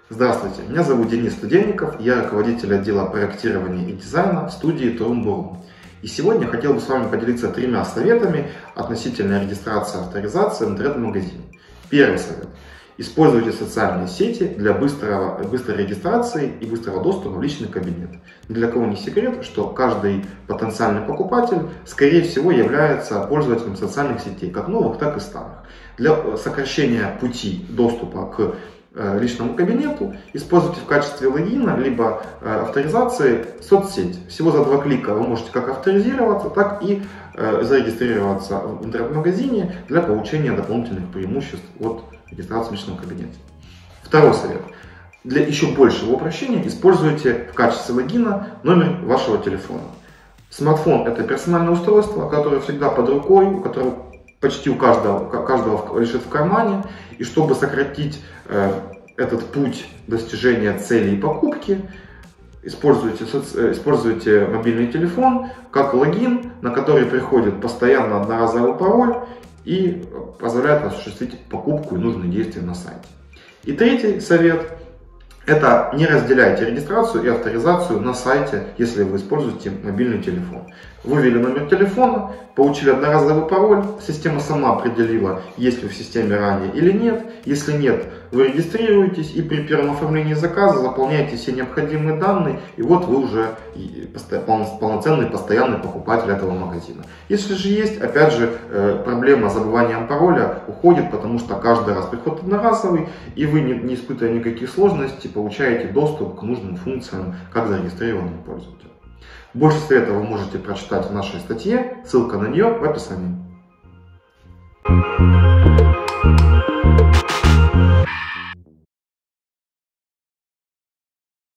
Здравствуйте, меня зовут Денис Студенников, я руководитель отдела проектирования и дизайна в студии Turn.Bull. И сегодня хотел бы с вами поделиться 3 советами относительно регистрации и авторизации в интернет-магазине. Первый совет. Используйте социальные сети для быстрой регистрации и быстрого доступа в личный кабинет. Ни для кого не секрет, что каждый потенциальный покупатель, скорее всего, является пользователем социальных сетей, как новых, так и старых. Для сокращения пути доступа к личному кабинету используйте в качестве логина либо авторизации соцсеть. Всего за 2 клика вы можете как авторизироваться, так и зарегистрироваться в интернет-магазине для получения дополнительных преимуществ от регистрации в личном кабинете. Второй совет. Для еще большего упрощения используйте в качестве логина номер вашего телефона. Смартфон — это персональное устройство, которое всегда под рукой, у которого почти у каждого лежит в кармане. И чтобы сократить этот путь достижения цели и покупки, используйте мобильный телефон как логин, на который приходит постоянно одноразовый пароль и позволяет осуществить покупку и нужные действия на сайте. И третий совет — это не разделяйте регистрацию и авторизацию на сайте, если вы используете мобильный телефон. Вывели номер телефона, получили одноразовый пароль, система сама определила, есть ли в системе ранее или нет. Если нет, вы регистрируетесь и при первом оформлении заказа заполняете все необходимые данные, и вот вы уже полноценный постоянный покупатель этого магазина. Если же есть, опять же, проблема с забыванием пароля уходит, потому что каждый раз приход одноразовый, и вы, не испытывая никаких сложностей, получаете доступ к нужным функциям как зарегистрированный пользователь. Больше советов вы можете прочитать в нашей статье, ссылка на нее в описании.